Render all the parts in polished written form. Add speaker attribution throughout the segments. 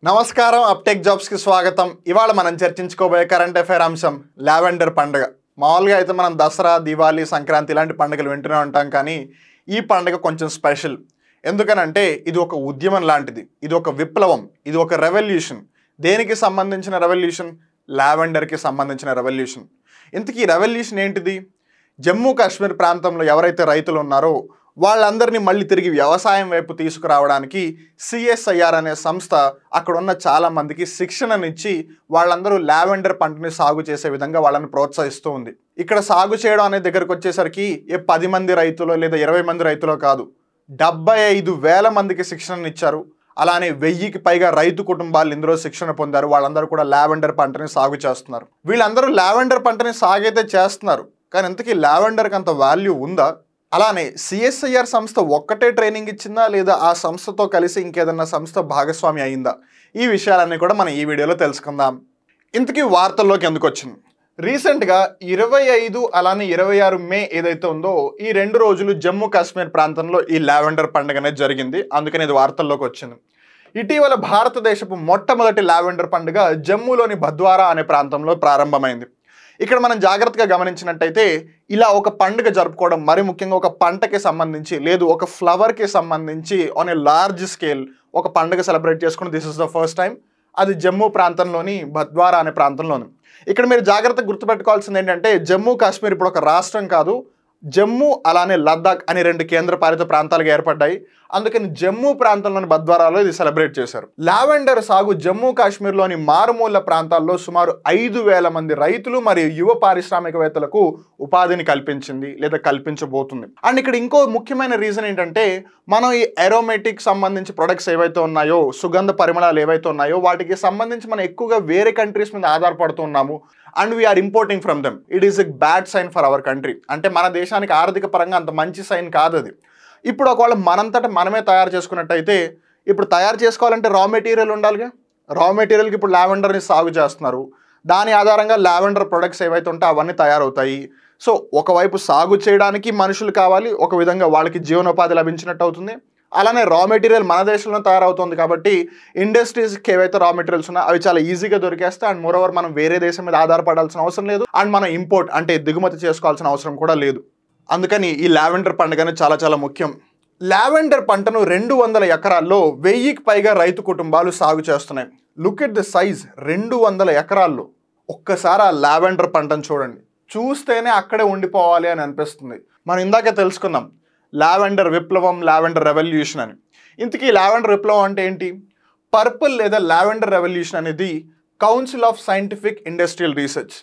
Speaker 1: నమస్కారం uptake jobs కి స్వాగతం. ఇవాళ మనం చర్చించుకోబోయే కరెంట్ అఫైర్ అంశం లావెండర్ పండుగ. మామూలుగా అయితే మనం దసరా, దివాళీ, సంక్రాంతి ఇలాంటి పండుగలు వింటూనే ఉంటాం, కానీ ఈ పండుగ కొంచెం స్పెషల్. ఎందుకనంటే ఇది ఒక ఉద్యమం లాంటిది, ఇది ఒక విప్లవం, ఇది ఒక రెవల్యూషన్. దేనికి సంబంధించిన రెవల్యూషన్? లావెండర్కి సంబంధించిన రెవల్యూషన్. ఇంతకీ రెవల్యూషన్ ఏంటిది? జమ్మూ కాశ్మీర్ ప్రాంతంలో ఎవరైతే రైతులు ఉన్నారో వాళ్ళందరినీ మళ్ళీ తిరిగి వ్యవసాయం వైపు తీసుకురావడానికి CSIR అనే సంస్థ అక్కడ ఉన్న చాలామందికి శిక్షణనిచ్చి వాళ్ళందరూ లావెండర్ పంటని సాగు చేసే విధంగా వాళ్ళని ప్రోత్సహిస్తూ ఉంది. ఇక్కడ సాగు చేయడం అనే దగ్గరకు వచ్చేసరికి 10 మంది రైతులో లేదా 20 మంది రైతులో కాదు, 75,000 మందికి శిక్షణనిచ్చారు. అలానే 1000కి పైగా రైతు కుటుంబాలు ఇందులో శిక్షణ పొందారు. వాళ్ళందరూ కూడా లావెండర్ పంటని సాగు చేస్తున్నారు. వీళ్ళందరూ లావెండర్ పంటని సాగైతే చేస్తున్నారు, కానీ ఇంతకీ లావెండర్కి అంత వాల్యూ ఉందా? అలానే CSIR సంస్థ ఒక్కటే ట్రైనింగ్ ఇచ్చిందా, లేదా ఆ సంస్థతో కలిసి ఇంకేదన్నా సంస్థ భాగస్వామి అయిందా? ఈ విషయాలన్నీ కూడా మనం ఈ వీడియోలో తెలుసుకుందాం. ఇంతకీ వార్తల్లోకి ఎందుకు వచ్చింది? రీసెంట్గా 25 అలానే 26 మే ఏదైతే ఉందో ఈ 2 రోజులు జమ్మూ కాశ్మీర్ ప్రాంతంలో ఈ లావెండర్ పండుగ అనేది జరిగింది. అందుకని ఇది వార్తల్లోకి వచ్చింది. ఇటీవల భారతదేశపు మొట్టమొదటి లావెండర్ పండుగ జమ్మూలోని భద్వారా అనే ప్రాంతంలో ప్రారంభమైంది. ఇక్కడ మనం జాగ్రత్తగా గమనించినట్టయితే ఇలా ఒక పండుగ జరుపుకోవడం, మరి ముఖ్యంగా ఒక పంటకి సంబంధించి లేదు ఒక ఫ్లవర్కి సంబంధించి ఆన్ ఏ లార్జ్ స్కేల్ ఒక పండుగ సెలబ్రేట్ చేసుకుని this is the first time. అది జమ్మూ ప్రాంతంలోని భద్వారా అనే ప్రాంతంలోని. ఇక్కడ మీరు జాగ్రత్తగా గుర్తుపెట్టుకోవాల్సింది ఏంటంటే జమ్మూ కాశ్మీర్ ఇప్పుడు ఒక రాష్ట్రం కాదు, జమ్మూ అలానే లద్దాఖ్ అని 2 కేంద్రపాలిత ప్రాంతాలుగా ఏర్పడ్డాయి. అందుకని జమ్మూ ప్రాంతంలోని భద్వారాలో ఇది సెలబ్రేట్ చేశారు. లావెండర్ సాగు జమ్మూ కాశ్మీర్లోని మారుమూల ప్రాంతాల్లో సుమారు 5,000 మంది రైతులు మరియు యువ పారిశ్రామికవేత్తలకు ఉపాధిని కల్పించింది లేదా కల్పించబోతుంది. అండ్ ఇక్కడ ఇంకో ముఖ్యమైన రీజన్ ఏంటంటే మనం ఈ అరోమేటిక్ సంబంధించి ప్రొడక్ట్స్ ఏవైతే ఉన్నాయో, సుగంధ పరిమళాలు ఏవైతే ఉన్నాయో వాటికి సంబంధించి మనం ఎక్కువగా వేరే కంట్రీస్ మీద ఆధారపడుతున్నాము. And we're importing from them. It is a bad sign for our country. అంటే మన దేశానికి ఆర్థిక పరంగా అంత మంచి సైన్ కాదు అది. ఇప్పుడు ఒకవేళ మనంతటా మనమే తయారు చేసుకున్నట్టయితే, ఇప్పుడు తయారు చేసుకోవాలంటే రా మెటీరియల్ ఉండాలిగా. రా మెటీరియల్కి ఇప్పుడు లావెండర్ని సాగు చేస్తున్నారు. దాని ఆధారంగా లావెండర్ ప్రొడక్ట్స్ ఏవైతే ఉంటాయో అవన్నీ తయారవుతాయి. సో ఒకవైపు సాగు చేయడానికి మనుషులు కావాలి, ఒక విధంగా వాళ్ళకి జీవనోపాధి లభించినట్టు అవుతుంది. అలానే రా మెటీరియల్ మన దేశంలో తయారవుతుంది కాబట్టి ఇండస్ట్రీస్కి ఏవైతే రా మెటీరియల్స్ ఉన్నాయో అవి చాలా ఈజీగా దొరికేస్తాయి. అండ్ మోరోవర్ మనం వేరే దేశం మీద ఆధారపడాల్సిన అవసరం లేదు. అండ్ మనం ఇంపోర్ట్ అంటే దిగుమతి చేసుకోవాల్సిన అవసరం కూడా లేదు. అందుకని ఈ లావెండర్ పండుగ అనేది చాలా చాలా ముఖ్యం. లావెండర్ పంటను 200 ఎకరాల్లో 1000కి పైగా రైతు కుటుంబాలు సాగు చేస్తున్నాయి. లుక్ ఎట్ ద సైజ్, 200 ఎకరాల్లో. ఒక్కసారి ఆ లావెండర్ పంటను చూడండి, చూస్తేనే అక్కడే ఉండిపోవాలి అని అనిపిస్తుంది. మనం ఇందాకే తెలుసుకుందాం లావెండర్ విప్లవం, లావెండర్ రెవల్యూషన్ అని. ఇంతకీ లావెండర్ విప్లవం అంటే ఏంటి? పర్పుల్ లేదా లావెండర్ రెవల్యూషన్ అనేది council of scientific industrial research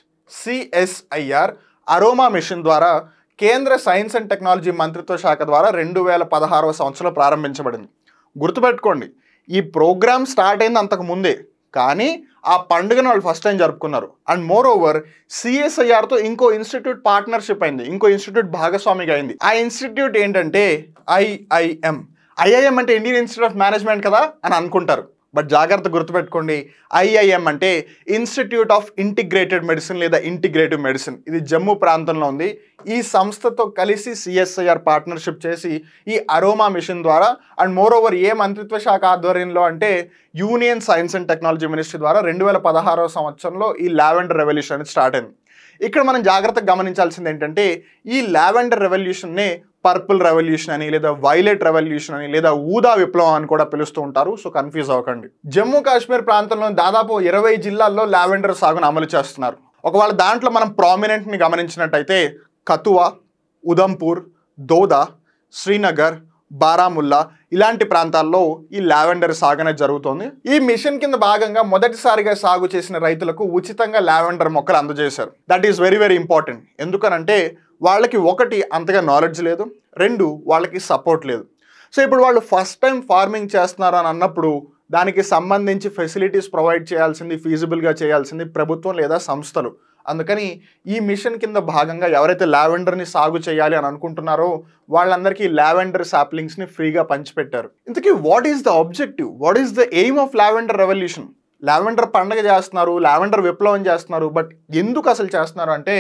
Speaker 1: CSIR aroma mission ద్వారా కేంద్ర సైన్స్ అండ్ టెక్నాలజీ మంత్రిత్వ శాఖ ద్వారా 2016వ సంవత్సరంలో ప్రారంభించబడింది. గుర్తుపెట్టుకోండి, ఈ ప్రోగ్రామ్ స్టార్ట్ అయింది అంతకు ముందే, కానీ ఆ పండుగను వాళ్ళు ఫస్ట్ టైం జరుపుకున్నారు. అండ్ మోర్ ఓవర్ CSIRతో ఇంకో ఇన్స్టిట్యూట్ పార్ట్నర్షిప్ అయింది, ఇంకో ఇన్స్టిట్యూట్ భాగస్వామిగా అయింది. ఆ ఇన్స్టిట్యూట్ ఏంటంటే IIM. IIM అంటే ఇండియన్ ఇన్స్టిట్యూట్ ఆఫ్ మేనేజ్మెంట్ కదా అని అనుకుంటారు, బట్ జాగ్రత్త గుర్తుపెట్టుకోండి, IIM అంటే ఇన్స్టిట్యూట్ ఆఫ్ ఇంటిగ్రేటెడ్ మెడిసిన్ లేదా ఇంటిగ్రేటివ్ మెడిసిన్. ఇది జమ్మూ ప్రాంతంలో ఉంది. ఈ సంస్థతో కలిసి CSIR పార్ట్నర్షిప్ చేసి ఈ అరోమా మిషన్ ద్వారా అండ్ మోర్ ఓవర్ ఏ మంత్రిత్వ శాఖ ఆధ్వర్యంలో అంటే union science and technology ministry ద్వారా 2016వ సంవత్సరంలో ఈ లావెండర్ రెవల్యూషన్ అనేది స్టార్ట్ అయింది. ఇక్కడ మనం జాగ్రత్తగా గమనించాల్సింది ఏంటంటే ఈ లావెండర్ రెవల్యూషన్నే పర్పుల్ రెవల్యూషన్ అని లేదా వైలెట్ రెవల్యూషన్ అని లేదా ఊదా విప్లవం అని కూడా పిలుస్తూ ఉంటారు. సో కన్ఫ్యూజ్ అవ్వకండి. జమ్మూ కాశ్మీర్ ప్రాంతంలో దాదాపు 20 జిల్లాల్లో లావెండర్ సాగును అమలు చేస్తున్నారు. ఒకవేళ దాంట్లో మనం ప్రామినెంట్ని గమనించినట్టయితే కతువా, ఉదంపూర్, దోదా, శ్రీనగర్, బారాముల్లా ఇలాంటి ప్రాంతాల్లో ఈ లావెండర్ సాగు అనేది జరుగుతుంది. ఈ మిషన్ కింద భాగంగా మొదటిసారిగా సాగు చేసిన రైతులకు ఉచితంగా లావెండర్ మొక్కలు అందజేశారు. That is very very important. ఎందుకనంటే వాళ్ళకి 1 అంతగా నాలెడ్జ్ లేదు, 2 వాళ్ళకి సపోర్ట్ లేదు. సో ఇప్పుడు వాళ్ళు ఫస్ట్ టైం ఫార్మింగ్ చేస్తున్నారు అని అన్నప్పుడు దానికి సంబంధించి ఫెసిలిటీస్ ప్రొవైడ్ చేయాల్సింది, ఫీజిబుల్గా చేయాల్సింది ప్రభుత్వం లేదా సంస్థలు. అందుకని ఈ మిషన్ కింద భాగంగా ఎవరైతే లావెండర్ని సాగు చేయాలి అని అనుకుంటున్నారో వాళ్ళందరికీ లావెండర్ సాప్లింగ్స్ని ఫ్రీగా పంచిపెట్టారు. ఇంతకీ what is the objective, what is the aim of lavender revolution? Lavender పండుగ చేస్తున్నారు, లావెండర్ విప్లవం చేస్తున్నారు, బట్ ఎందుకు అసలు చేస్తున్నారు అంటే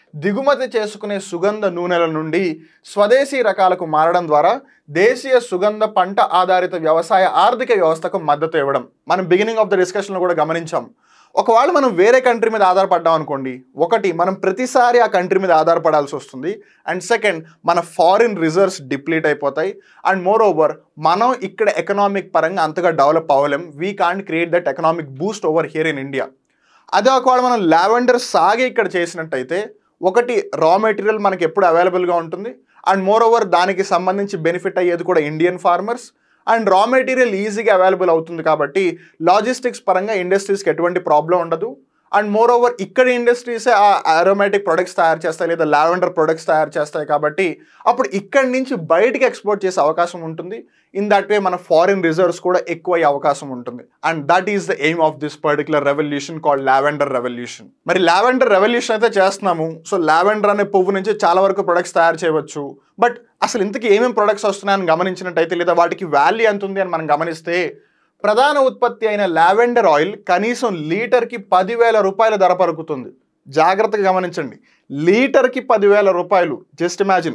Speaker 1: దిగుమతి చేసుకునే సుగంధ నూనెల నుండి స్వదేశీ రకాలకు మారడం ద్వారా దేశీయ సుగంధ పంట ఆధారిత వ్యవసాయ ఆర్థిక వ్యవస్థకు మద్దతు ఇవ్వడం. మనం బిగినింగ్ ఆఫ్ ద డిస్కషన్లో కూడా గమనించాం. ఒకవేళ మనం వేరే కంట్రీ మీద ఆధారపడ్డాం అనుకోండి, ఒకటి మనం ప్రతిసారి ఆ కంట్రీ మీద ఆధారపడాల్సి వస్తుంది, అండ్ సెకండ్ మన ఫారిన్ రిజర్వ్స్ డిప్లీట్ అయిపోతాయి, అండ్ మోర్ ఓవర్ మనం ఇక్కడ ఎకనామిక్ పరంగా అంతగా డెవలప్ అవ్వలేం. We can't create that economic boost over here in India. అదే ఒకవేళ మనం లావెండర్ సాగే ఇక్కడ చేసినట్టయితే ఒకటి రా మెటీరియల్ మనకి ఎప్పుడు అవైలబుల్గా ఉంటుంది, అండ్ మోర్ ఓవర్ దానికి సంబంధించి బెనిఫిట్ అయ్యేది కూడా Indian farmers, and raw material ఈజీగా అవైలబుల్ అవుతుంది కాబట్టి లాజిస్టిక్స్ పరంగా ఇండస్ట్రీస్కి ఎటువంటి ప్రాబ్లం ఉండదు. అండ్ మోర్ ఓవర్ ఇక్కడ ఇండస్ట్రీసే ఆ అరోమాటిక్ ప్రొడక్ట్స్ తయారు చేస్తాయి లేదా లావెండర్ ప్రొడక్ట్స్ తయారు చేస్తాయి కాబట్టి అప్పుడు ఇక్కడి నుంచి బయటికి ఎక్స్పోర్ట్ చేసే అవకాశం ఉంటుంది. ఇన్ దట్ వే మన ఫారిన్ రిజర్వ్స్ కూడా ఎక్కువ అయ్యే అవకాశం ఉంటుంది. And that is the aim of this particular revolution called lavender revolution. మరి లావెండర్ రెవల్యూషన్ అయితే చేస్తున్నాము. సో లావెండర్ అనే పువ్వు నుంచి చాలా వరకు ప్రొడక్ట్స్ తయారు చేయవచ్చు. బట్ అసలు ఇంతకీ ఏమేమి ప్రొడక్ట్స్ వస్తున్నాయని గమనించినట్టయితే లేదా వాటికి వాల్యూ ఎంత ఉంది అని మనం గమనిస్తే ప్రధాన ఉత్పత్తి అయిన లావెండర్ ఆయిల్ కనీసం లీటర్కి 10,000 రూపాయల ధర పలుకుతుంది. జాగ్రత్తగా గమనించండి, లీటర్కి 10,000 రూపాయలు. జస్ట్ ఇమాజిన్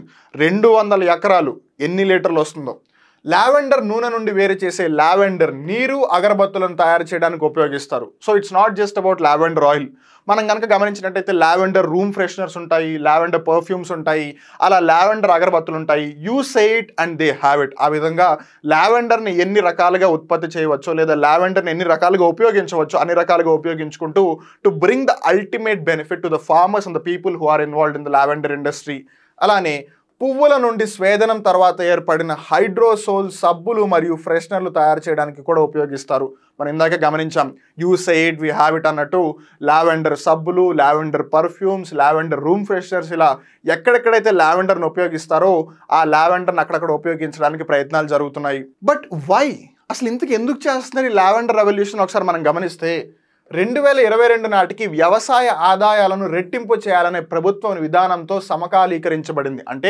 Speaker 1: 200 ఎకరాలు ఎన్ని లీటర్లు వస్తుందో. లావెండర్ నూనె నుండి వేరు చేసే లావెండర్ నీరు అగరబత్తులను తయారు చేయడానికి ఉపయోగిస్తారు. So it's not just about lavender oil. మనం కనుక గమనించినట్టయితే లావెండర్ రూమ్ ఫ్రెషనర్స్ ఉంటాయి, లావెండర్ పర్ఫ్యూమ్స్ ఉంటాయి, అలా లావెండర్ అగరబత్తులు ఉంటాయి. You say it and they have it. ఆ విధంగా లావెండర్ని ఎన్ని రకాలుగా ఉత్పత్తి చేయవచ్చో లేదా లావెండర్ని ఎన్ని రకాలుగా ఉపయోగించవచ్చు అన్ని రకాలుగా ఉపయోగించుకుంటూ to bring the ultimate benefit to the farmers and the people who are involved in the lavender industry. అలానే పువ్వుల నుండి స్వేదనం తర్వాత ఏర్పడిన హైడ్రోసోల్ సబ్బులు మరియు ఫ్రెషనర్లు తయారు చేయడానికి కూడా ఉపయోగిస్తారు. మనం ఇందాక గమనించాం, you say it we have it అన్నట్టు లావెండర్ సబ్బులు, lavender perfumes, lavender room fresheners, ఇలా ఎక్కడెక్కడైతే లావెండర్ని ఉపయోగిస్తారో ఆ లావెండర్ని అక్కడక్కడ ఉపయోగించడానికి ప్రయత్నాలు జరుగుతున్నాయి. బట్ వై అసలు ఇంతకు ఎందుకు చేస్తున్నారు ఈ లావెండర్ రెవల్యూషన్? ఒకసారి మనం గమనిస్తే 2022 నాటికి వ్యవసాయ ఆదాయాలను రెట్టింపు చేయాలనే ప్రభుత్వం విధానంతో సమకాలీకరించబడింది. అంటే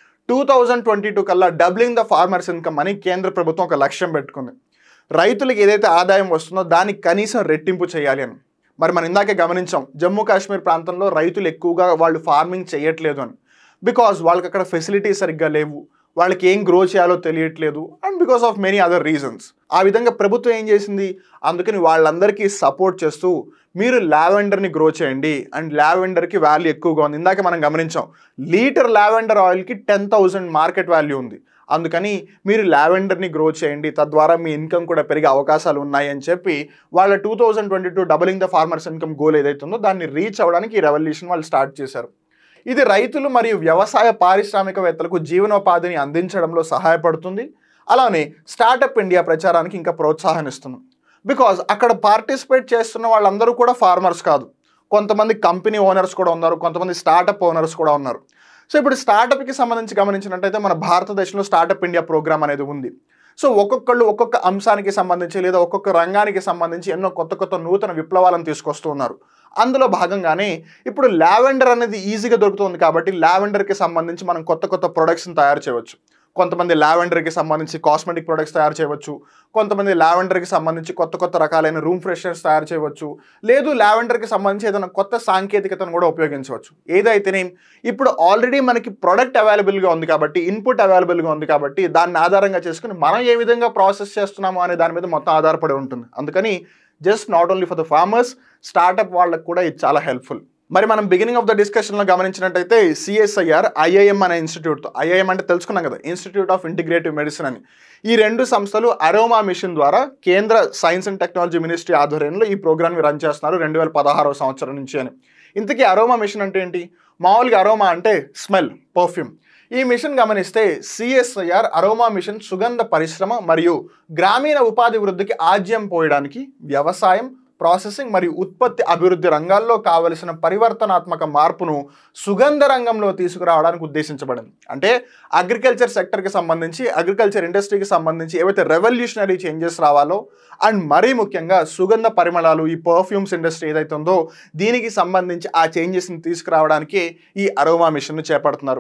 Speaker 1: 2022 కల్లా డబ్లింగ్ ద ఫార్మర్స్ ఇన్కమ్ అని కేంద్ర ప్రభుత్వం ఒక లక్ష్యం పెట్టుకుంది. రైతులకు ఏదైతే ఆదాయం వస్తుందో దానికి కనీసం రెట్టింపు చేయాలి అని. మరి మనం ఇందాకే గమనించాం, జమ్మూ కాశ్మీర్ ప్రాంతంలో రైతులు ఎక్కువగా వాళ్ళు ఫార్మింగ్ చేయట్లేదు అని. బికాజ్ వాళ్ళకి అక్కడ ఫెసిలిటీస్ సరిగ్గా లేవు, వాళ్ళకి ఏం గ్రో చేయాలో తెలియట్లేదు, and because of many other reasons. ఆ విధంగా ప్రభుత్వం ఏం చేసింది, అందుకని వాళ్ళందరికీ సపోర్ట్ చేస్తూ మీరు లావెండర్ని గ్రో చేయండి అండ్ లావెండర్కి వాల్యూ ఎక్కువగా ఉంది. ఇందాక మనం గమనించాం, లీటర్ లావెండర్ ఆయిల్కి 10,000 మార్కెట్ వాల్యూ ఉంది. అందుకని మీరు లావెండర్ని గ్రో చేయండి, తద్వారా మీ ఇన్కమ్ కూడా పెరిగే అవకాశాలు ఉన్నాయి అని చెప్పి వాళ్ళ 2022 doubling the farmers income goal ఏదైతుందో దాన్ని రీచ్ అవ్వడానికి ఈ రెవల్యూషన్ వాళ్ళు స్టార్ట్ చేశారు. ఇది రైతులు మరియు వ్యవసాయ పారిశ్రామికవేత్తలకు జీవనోపాధిని అందించడంలో సహాయపడుతుంది. అలానే స్టార్టప్ ఇండియా ప్రచారానికి ఇంకా ప్రోత్సాహాన్నిస్తుంది. బికాజ్ అక్కడ పార్టిసిపేట్ చేస్తున్న వాళ్ళందరూ కూడా ఫార్మర్స్ కాదు, కొంతమంది కంపెనీ ఓనర్స్ కూడా ఉన్నారు, కొంతమంది స్టార్టప్ ఓనర్స్ కూడా ఉన్నారు. సో ఇప్పుడు స్టార్టప్కి సంబంధించి గమనించినట్టయితే మన భారతదేశంలో స్టార్టప్ ఇండియా ప్రోగ్రామ్ అనేది ఉంది. సో ఒక్కొక్కళ్ళు ఒక్కొక్క అంశానికి సంబంధించి లేదా ఒక్కొక్క రంగానికి సంబంధించి ఎన్నో కొత్త నూతన విప్లవాలను తీసుకొస్తూ ఉన్నారు. అందులో భాగంగానే ఇప్పుడు లావెండర్ అనేది ఈజీగా దొరుకుతుంది కాబట్టి లావెండర్కి సంబంధించి మనం కొత్త ప్రొడక్ట్స్ని తయారు చేయవచ్చు. కొంతమంది లావెండర్కి సంబంధించి కాస్మెటిక్ ప్రొడక్ట్స్ తయారు చేయవచ్చు, కొంతమంది లావెండర్కి సంబంధించి కొత్త రకాలైన రూమ్ ఫ్రెషనర్స్ తయారు చేయవచ్చు, లేదు లావెండర్కి సంబంధించి ఏదైనా కొత్త సాంకేతికతను కూడా ఉపయోగించవచ్చు. ఏదైతేనే ఇప్పుడు ఆల్రెడీ మనకి ప్రొడక్ట్ అవైలబుల్గా ఉంది కాబట్టి, ఇన్పుట్ అవైలబుల్గా ఉంది కాబట్టి దాన్ని ఆధారంగా చేసుకుని మనం ఏ విధంగా ప్రాసెస్ చేస్తున్నాము అనే దాని మీద మొత్తం ఆధారపడి ఉంటుంది. అందుకని just not only for the farmers, startup వాళ్ళకు కూడా ఇది చాలా హెల్ప్ఫుల్. మరి మనం బిగినింగ్ ఆఫ్ ద డిస్కషన్లో గమనించినట్టయితే CSIR, IIM అనే ఇన్స్టిట్యూట్తో, IIM అంటే తెలుసుకున్నాం కదా, ఇన్స్టిట్యూట్ ఆఫ్ ఇంటిగ్రేటివ్ మెడిసిన్ అని, ఈ రెండు సంస్థలు అరోమా మిషన్ ద్వారా కేంద్ర సైన్స్ అండ్ టెక్నాలజీ మినిస్ట్రీ ఆధ్వర్యంలో ఈ ప్రోగ్రామ్ని రన్ చేస్తున్నారు 2016వ సంవత్సరం నుంచి అని. ఇంతకీ అరోమా మిషన్ అంటే ఏంటి? మామూలుగా అరోమా అంటే స్మెల్, పర్ఫ్యూమ్. ఈ మిషన్ గమనిస్తే CSIR అరోమా మిషన్ సుగంధ పరిశ్రమ మరియు గ్రామీణ ఉపాధి వృద్ధికి ఆజ్యం పోయడానికి వ్యవసాయం, ప్రాసెసింగ్ మరియు ఉత్పత్తి అభివృద్ధి రంగాల్లో కావలసిన పరివర్తనాత్మక మార్పును సుగంధ రంగంలో తీసుకురావడానికి ఉద్దేశించబడింది. అంటే అగ్రికల్చర్ సెక్టర్కి సంబంధించి, అగ్రికల్చర్ ఇండస్ట్రీకి సంబంధించి ఏవైతే రెవల్యూషనరీ చేంజెస్ రావాలో అండ్ మరీ ముఖ్యంగా సుగంధ పరిమళాలు, ఈ పర్ఫ్యూమ్స్ ఇండస్ట్రీ ఏదైతే ఉందో దీనికి సంబంధించి ఆ చేంజెస్ని తీసుకురావడానికి ఈ అరోమా మిషన్ను చేపడుతున్నారు.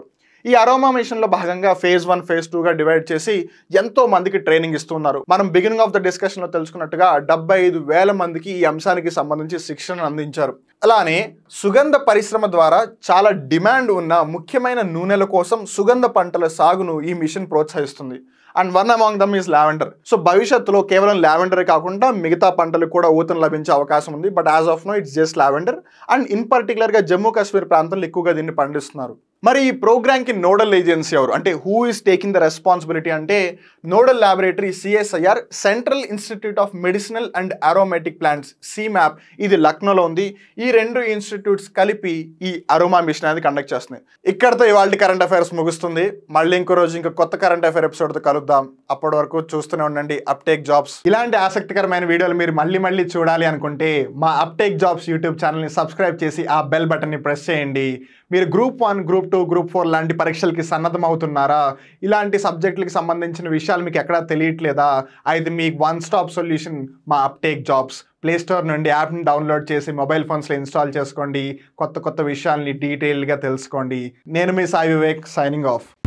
Speaker 1: ఈ అరోమా మిషన్లో భాగంగా phase 1 phase 2గా డివైడ్ చేసి ఎంతో మందికి ట్రైనింగ్ ఇస్తున్నారు. మనం బిగినింగ్ ఆఫ్ ద డిస్కషన్లో తెలుసుకున్నట్టుగా 75,000 మందికి ఈ అంశానికి సంబంధించి శిక్షణ అందించారు. అలానే సుగంధ పరిశ్రమ ద్వారా చాలా డిమాండ్ ఉన్న ముఖ్యమైన నూనెల కోసం సుగంధ పంటల సాగును ఈ మిషన్ ప్రోత్సహిస్తుంది. And one among them is lavender. So భవిష్యత్తులో కేవలం లావెండరే కాకుండా మిగతా పంటలకు కూడా ఊతం లభించే అవకాశం ఉంది. But as of no it's just lavender. And in పర్టికులర్గా జమ్మూ కాశ్మీర్ ప్రాంతంలో ఎక్కువగా దీన్ని పండిస్తున్నారు. మరి ఈ ప్రోగ్రామ్కి నోడల్ ఏజెన్సీ ఎవరు అంటే who is taking the responsibility అంటే nodal laboratory CSIR, central institute of medicinal and aromatic plants CMAP, ఇది లక్నోలో ఉంది. ఈ రెండు ఇన్స్టిట్యూట్స్ కలిపి ఈ అరోమా మిషన్ అనేది కండక్ట్ చేస్తున్నాయి. ఇక్కడతో ఇవాళ కరెంట్ అఫైర్స్ ముగుస్తుంది. మళ్ళీ ఇంకో రోజు ఇంకా కొత్త కరెంట్ అఫైర్ ఎపిసోడ్తో కలుద్దాం. అప్పటి వరకు చూస్తూనే ఉండండి అప్టేక్ జాబ్స్. ఇలాంటి ఆసక్తికరమైన వీడియోలు మీరు మళ్ళీ చూడాలి అనుకుంటే మా అప్టేక్ జాబ్స్ యూట్యూబ్ ఛానల్ని సబ్స్క్రైబ్ చేసి ఆ బెల్ బటన్ని ప్రెస్ చేయండి. మీరు గ్రూప్ 1, గ్రూప్ 2, గ్రూప్ 4 లాంటి పరీక్షలకి సన్నద్ధం అవుతున్నారా? ఇలాంటి సబ్జెక్టులకి సంబంధించిన విషయాలు మీకు ఎక్కడా తెలియట్లేదా? అయితే మీకు వన్ స్టాప్ సొల్యూషన్ మా అప్టేక్ జాబ్స్. ప్లే స్టోర్ నుండి యాప్ని డౌన్లోడ్ చేసి మొబైల్ ఫోన్స్లో ఇన్స్టాల్ చేసుకోండి. కొత్త విషయాల్ని డీటెయిల్గా తెలుసుకోండి. నేను మీ సాయి వివేక్, సైనింగ్ ఆఫ్.